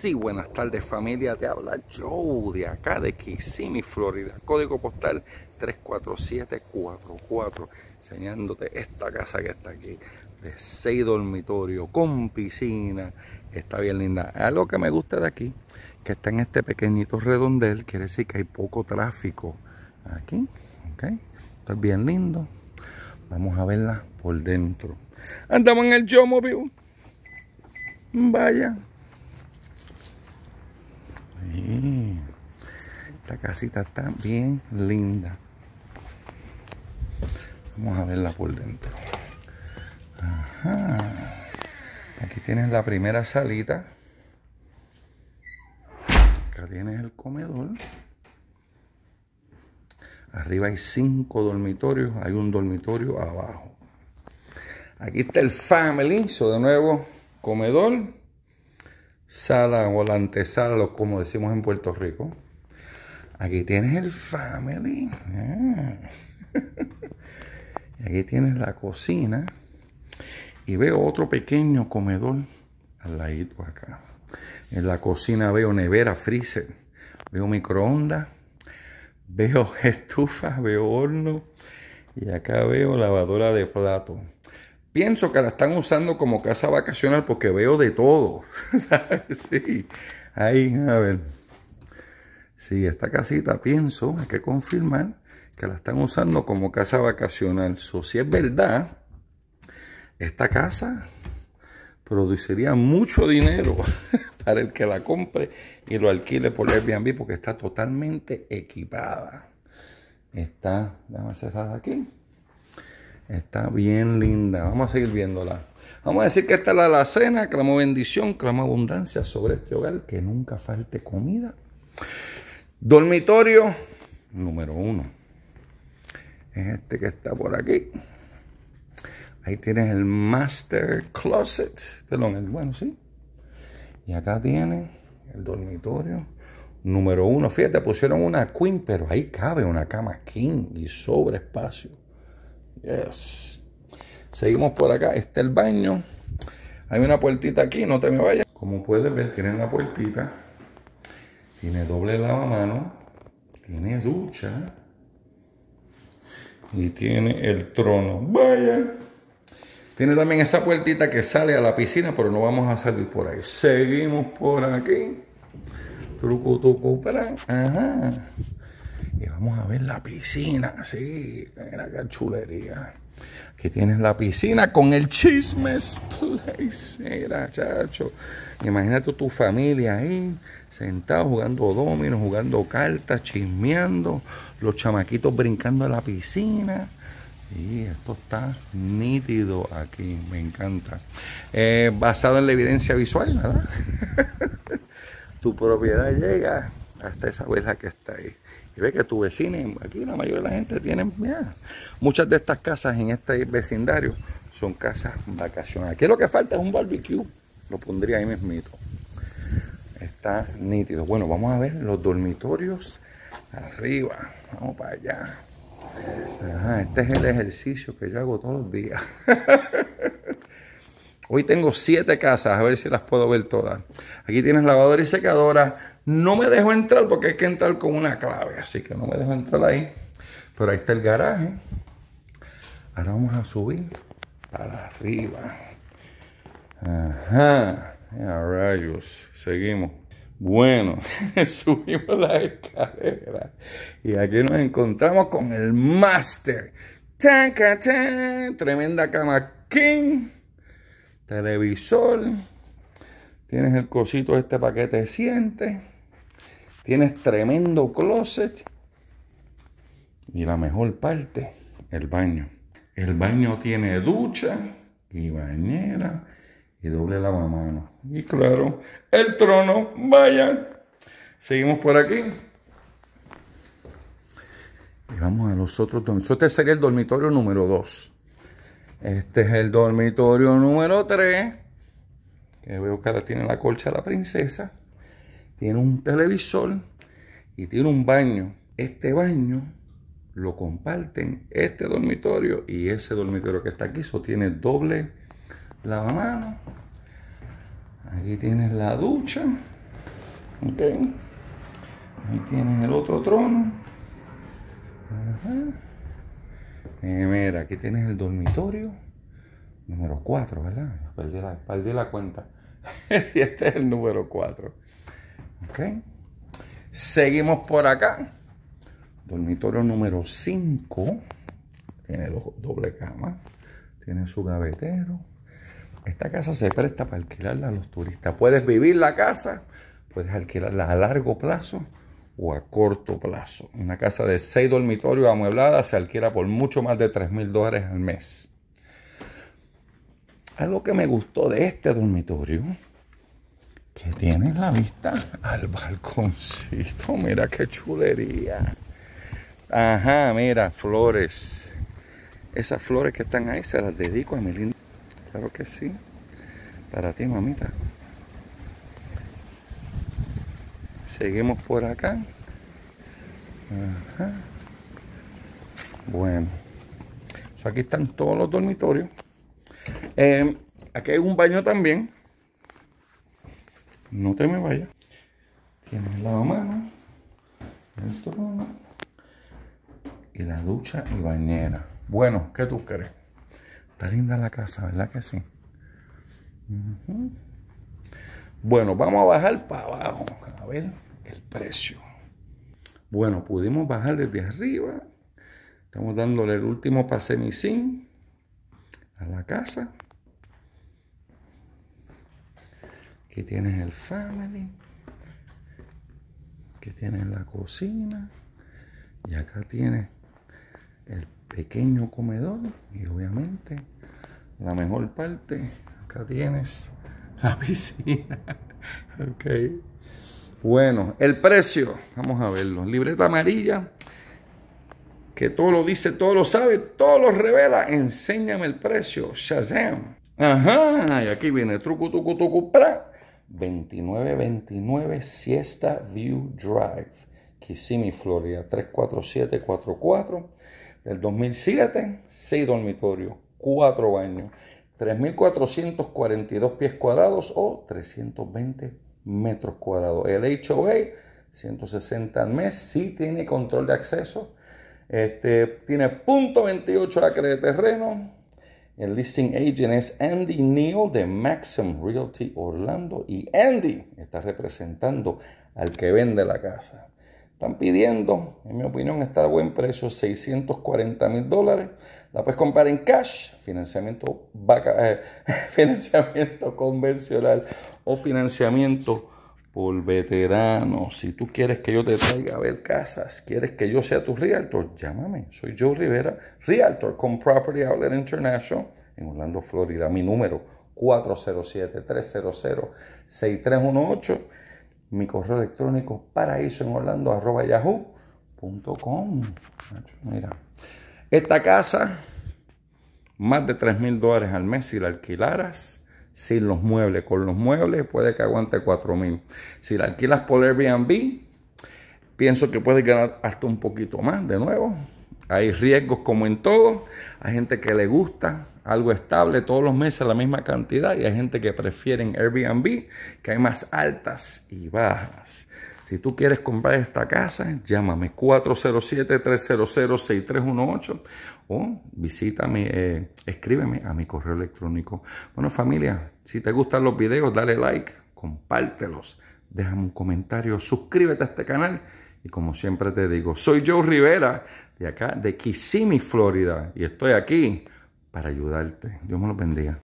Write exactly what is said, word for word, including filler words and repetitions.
Sí, buenas tardes familia, te habla Joe de acá de Kissimmee, Florida, código postal tres cuatro siete cuatro cuatro, enseñándote esta casa que está aquí, de seis dormitorios, con piscina, está bien linda. Algo que me gusta de aquí, que está en este pequeñito redondel, quiere decir que hay poco tráfico aquí, ok, está bien lindo. Vamos a verla por dentro. Andamos en el Jomobile, vaya. Sí, esta casita está bien linda. Vamos a verla por dentro. Ajá. Aquí tienes la primera salita. Acá tienes el comedor. Arriba hay cinco dormitorios. Hay un dormitorio abajo. Aquí está el family. So, de nuevo, comedor, sala o la antesala, como decimos en Puerto Rico. Aquí tienes el family. Ah. Y aquí tienes la cocina. Y veo otro pequeño comedor al ladito acá. En la cocina veo nevera, freezer. Veo microondas. Veo estufa, veo horno. Y acá veo lavadora de plato. Pienso que la están usando como casa vacacional porque veo de todo. ¿Sabes? Sí. Ahí, a ver. Sí, esta casita pienso, hay que confirmar que la están usando como casa vacacional. So, si es verdad, esta casa produciría mucho dinero para el que la compre y lo alquile por Airbnb porque está totalmente equipada. Está, déjame cerrar aquí. Está bien linda. Vamos a seguir viéndola. Vamos a decir que esta es la alacena. Clamo bendición, clamo abundancia sobre este hogar. Que nunca falte comida. Dormitorio número uno. Es este que está por aquí. Ahí tienes el master closet. Perdón, el bueno, sí. Y acá tienes el dormitorio número uno. Fíjate, pusieron una queen, pero ahí cabe una cama king y sobre espacio. Yes. Seguimos por acá. Está el baño. Hay una puertita aquí, no te me vayas. Como puedes ver, tiene la puertita. Tiene doble lavamano. Tiene ducha. Y tiene el trono. Vaya. Tiene también esa puertita que sale a la piscina, pero no vamos a salir por ahí. Seguimos por aquí. Truco, truco, para. Ajá. Y vamos a ver la piscina. Sí, mira qué chulería. Aquí tienes la piscina con el Chismes Place. Mira, chacho. Imagínate tu familia ahí, sentado jugando dominos, jugando cartas, chismeando. Los chamaquitos brincando en la piscina. Y esto está nítido aquí. Me encanta. Eh, basado en la evidencia visual, ¿verdad? Tu propiedad llega hasta esa verja que está ahí. Y ve que tu vecino, aquí la mayoría de la gente tiene, mira, muchas de estas casas en este vecindario son casas vacacionales. Aquí lo que falta es un barbecue, lo pondría ahí mismito. Está nítido. Bueno, vamos a ver los dormitorios arriba. Vamos para allá. Ajá, este es el ejercicio que yo hago todos los días. Hoy tengo siete casas, a ver si las puedo ver todas. Aquí tienes lavadora y secadora. No me dejo entrar porque hay que entrar con una clave, así que no me dejo entrar ahí. Pero ahí está el garaje. Ahora vamos a subir para arriba. Ajá. A rayos. Seguimos. Bueno, subimos la escalera. Y aquí nos encontramos con el master. ¡Tan, tan, tan! Tremenda cama king. Televisor. Tienes el cosito este para que te sientes. Tienes tremendo closet. Y la mejor parte, el baño. El baño tiene ducha y bañera y doble lavamanos. Y claro, el trono, vaya. Seguimos por aquí. Y vamos a los otros dormitorios. Este sería el dormitorio número dos. Este es el dormitorio número tres. Que veo que ahora tiene la colcha de la princesa. Tiene un televisor y tiene un baño. Este baño lo comparten este dormitorio y ese dormitorio que está aquí. Eso tiene doble lavamanos. Aquí tienes la ducha. Ok. Ahí tienes el otro trono. Ajá. Y mira, aquí tienes el dormitorio número cuatro, ¿verdad? Perdí la, perdí la cuenta. Y este es el número cuatro. Ok. Seguimos por acá. Dormitorio número cinco. Tiene do, doble cama. Tiene su gavetero. Esta casa se presta para alquilarla a los turistas. Puedes vivir la casa, puedes alquilarla a largo plazo o a corto plazo. Una casa de seis dormitorios amueblada se alquila por mucho más de tres mil dólares al mes. Algo que me gustó de este dormitorio, que tiene la vista al balconcito. Mira qué chulería. Ajá, mira, flores. Esas flores que están ahí se las dedico a mi linda. Claro que sí. Para ti, mamita. Seguimos por acá. Ajá. Bueno. So, aquí están todos los dormitorios. Eh, aquí hay un baño también. No te me vayas. Tienes el lavamanos, el trono y la ducha y bañera. Bueno, ¿qué tú crees? Está linda la casa, ¿verdad que sí? Uh-huh. Bueno, vamos a bajar para abajo a ver el precio. Bueno, pudimos bajar desde arriba. Estamos dándole el último pasemicín a la casa. Aquí tienes el family. Aquí tienes la cocina. Y acá tienes el pequeño comedor. Y obviamente la mejor parte, acá tienes la piscina. Ok. Bueno, el precio. Vamos a verlo. Libreta amarilla. Que todo lo dice, todo lo sabe, todo lo revela. Enséñame el precio. Shazam. Ajá. Y aquí viene truco, truco, truco, para veintinueve veintinueve Siesta View Drive, Kissimmee, Florida, tres cuatro siete cuatro cuatro, del dos mil siete, seis dormitorios, cuatro baños, tres mil cuatrocientos cuarenta y dos pies cuadrados o trescientos veinte metros cuadrados. El H O A, ciento sesenta al mes, sí tiene control de acceso. Este, tiene punto veintiocho acres de terreno. El listing agent es Andy Neal de Maxim Realty Orlando. Y Andy está representando al que vende la casa. Están pidiendo, en mi opinión, está a buen precio, seiscientos cuarenta mil dólares. La puedes comprar en cash, financiamiento, vaca, eh, financiamiento convencional o financiamiento por veteranos. Si tú quieres que yo te traiga a ver casas, quieres que yo sea tu realtor, llámame. Soy Joe Rivera, realtor con Property Outlet International en Orlando, Florida. Mi número cuatro cero siete, tres cero cero, seis tres uno ocho. Mi correo electrónico paraíso en Orlando arroba yahoo punto com. Mira, esta casa, más de tres mil dólares al mes si la alquilaras. Sin los muebles, con los muebles puede que aguante cuatro mil. Si la alquilas por Airbnb, pienso que puedes ganar hasta un poquito más. De nuevo, hay riesgos como en todo. Hay gente que le gusta algo estable todos los meses la misma cantidad y hay gente que prefiere en Airbnb, que hay más altas y bajas. Si tú quieres comprar esta casa, llámame cuatro cero siete, tres cero cero, seis tres uno ocho o visítame, eh, escríbeme a mi correo electrónico. Bueno, familia, si te gustan los videos, dale like, compártelos, déjame un comentario, suscríbete a este canal y como siempre te digo, soy Joe Rivera de acá, de Kissimmee, Florida y estoy aquí para ayudarte. Dios me los bendiga.